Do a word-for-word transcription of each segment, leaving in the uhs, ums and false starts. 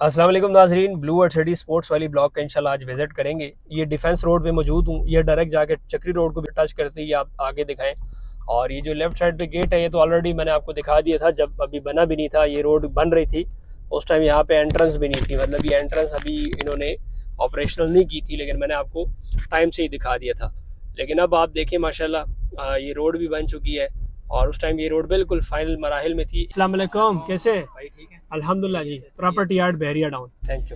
अस्सलाम वालेकुम नाजरीन, ब्लू वर्ल्ड सिटी स्पोर्ट्स वाली ब्लॉक का इंशाल्लाह आज विजिट करेंगे। ये डिफेंस रोड पे मौजूद हूँ। ये डायरेक्ट जाके चक्री रोड को भी टच करते ही आप आगे दिखाएं। और ये जो लेफ्ट साइड पे गेट है ये तो ऑलरेडी मैंने आपको दिखा दिया था जब अभी बना भी नहीं था, ये रोड बन रही थी उस टाइम यहाँ पे एंट्रेंस भी नहीं थी। मतलब ये एंट्रेंस अभी इन्होंने ऑपरेशनल नहीं की थी, लेकिन मैंने आपको टाइम से ही दिखा दिया था। लेकिन अब आप देखें माशाल्लाह ये रोड भी बन चुकी है और उस टाइम ये रोड बिल्कुल फाइनल मराहिल में थी। अस्सलाम वालेकुम, कैसे भाई? ठीक है अल्हम्दुलिल्लाह जी। Property yard Bahria town, thank you.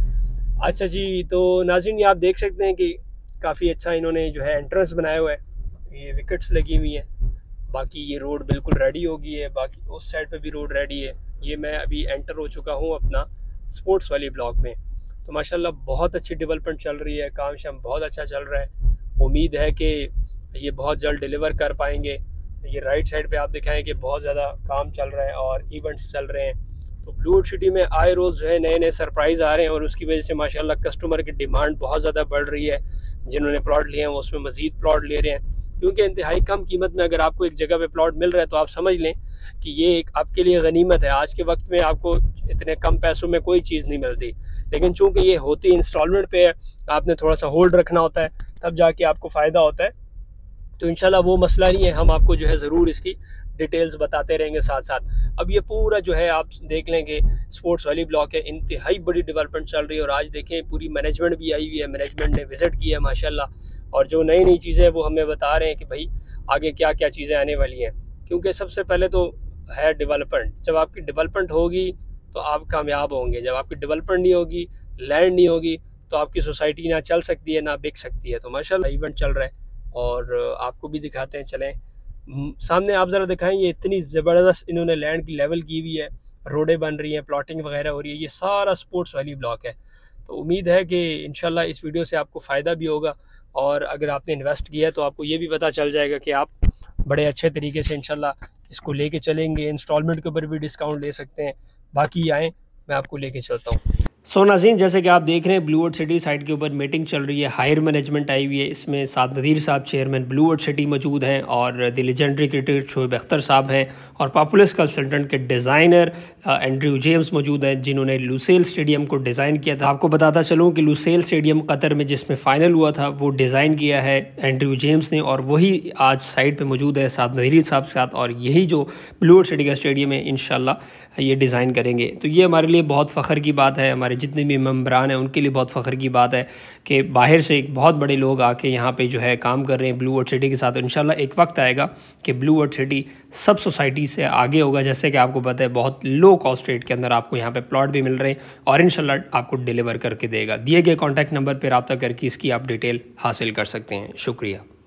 अच्छा जी, तो नाज़रीन ये आप देख सकते हैं कि काफ़ी अच्छा इन्होंने जो है एंट्रेंस बनाया हुआ है। ये विकेट्स लगी हुई हैं, बाकी ये रोड बिल्कुल रेडी हो गई है, बाकी उस साइड पे भी रोड रेडी है। ये मैं अभी एंटर हो चुका हूँ अपना स्पोर्ट्स वाली ब्लॉक में। तो माशाल्लाह बहुत अच्छी डेवलपमेंट चल रही है, काम शाम बहुत अच्छा चल रहा है। उम्मीद है कि ये बहुत जल्द डिलीवर कर पाएंगे। ये राइट साइड पे आप दिखाएं कि बहुत ज़्यादा काम चल रहा है और इवेंट्स चल रहे हैं। तो ब्लू वर्ल्ड सिटी में आए रोज़ जो है नए नए सरप्राइज़ आ रहे हैं और उसकी वजह से माशाल्लाह कस्टमर की डिमांड बहुत ज़्यादा बढ़ रही है। जिन्होंने प्लॉट लिए हैं वो उसमें मज़ीद प्लॉट ले रहे हैं, क्योंकि इंतहाई कम कीमत में अगर आपको एक जगह पे प्लॉट मिल रहा है तो आप समझ लें कि ये एक आपके लिए गनीमत है। आज के वक्त में आपको इतने कम पैसों में कोई चीज़ नहीं मिलती, लेकिन चूँकि ये होती इंस्टॉलमेंट पे है, आपने थोड़ा सा होल्ड रखना होता है, तब जाके आपको फ़ायदा होता है। तो इंशाल्लाह वो मसला नहीं है, हम आपको जो है ज़रूर इसकी डिटेल्स बताते रहेंगे साथ साथ। अब ये पूरा जो है आप देख लेंगे स्पोर्ट्स वाली ब्लॉक है, इंतहाई बड़ी डेवलपमेंट चल रही है। और आज देखें पूरी मैनेजमेंट भी आई हुई है, मैनेजमेंट ने विज़िट किया है माशाल्लाह। और जो नई नई चीज़ें वो हमें बता रहे हैं कि भाई आगे क्या क्या चीज़ें आने वाली हैं। क्योंकि सबसे पहले तो है डेवलपमेंट। जब आपकी डेवलपमेंट होगी तो आप कामयाब होंगे। जब आपकी डेवलपमेंट नहीं होगी, लैंड नहीं होगी, तो आपकी सोसाइटी ना चल सकती है ना बिक सकती है। तो माशाल्लाह इवेंट चल रहा है और आपको भी दिखाते हैं। चलें सामने, आप ज़रा दिखाएं। ये इतनी ज़बरदस्त इन्होंने लैंड की लेवल की हुई है, रोडें बन रही हैं, प्लॉटिंग वगैरह हो रही है। ये सारा स्पोर्ट्स वाली ब्लॉक है। तो उम्मीद है कि इंशाल्लाह इस वीडियो से आपको फ़ायदा भी होगा और अगर आपने इन्वेस्ट किया है तो आपको ये भी पता चल जाएगा कि आप बड़े अच्छे तरीके से इंशाल्लाह इसको लेके चलेंगे। इंस्टॉलमेंट के ऊपर भी डिस्काउंट ले सकते हैं। बाकी आएँ, मैं आपको लेके चलता हूँ। सो नाज़रीन, जैसे कि आप देख रहे हैं ब्लू वर्ल्ड सिटी साइट के ऊपर मीटिंग चल रही है, हायर मैनेजमेंट आई हुई है। इसमें साद नदीर साहब चेयरमैन ब्लू वर्ल्ड सिटी मौजूद हैं और the legendary cricketer Shoaib Akhtar साहब हैं और पॉपुलस कंसल्टेंट के डिज़ाइनर एंड्रयू जेम्स मौजूद हैं, जिन्होंने लुसेल स्टेडियम को डिज़ाइन किया था। आपको बताता चलूँ कि लुसेल स्टेडियम कतर में जिसमें फ़ाइनल हुआ था वो डिज़ाइन किया है एंड्रयू जेम्स ने, और वही आज साइट पर मौजूद है साद नदीर साहब के साथ। और यही जो ब्लू वर्ल्ड सिटी का स्टेडियम है इंशाल्लाह ये डिज़ाइन करेंगे। तो ये हमारे लिए बहुत फ़ख्र की बात है, हमारे जितने भी मेम्बरान हैं उनके लिए बहुत फ़ख्र की बात है कि बाहर से एक बहुत बड़े लोग आके यहाँ पे जो है काम कर रहे हैं ब्लू वर्ल्ड सिटी के साथ। इंशाल्लाह एक वक्त आएगा कि ब्लू वर्ल्ड सिटी सब सोसाइटी से आगे होगा। जैसे कि आपको पता है बहुत लो कॉस्ट रेट के अंदर आपको यहाँ पे प्लॉट भी मिल रहे हैं और इंशाल्लाह आपको डिलीवर करके देगा। दिए गए कॉन्टैक्ट नंबर पर रब्ता करके इसकी आप डिटेल हासिल कर सकते हैं। शुक्रिया।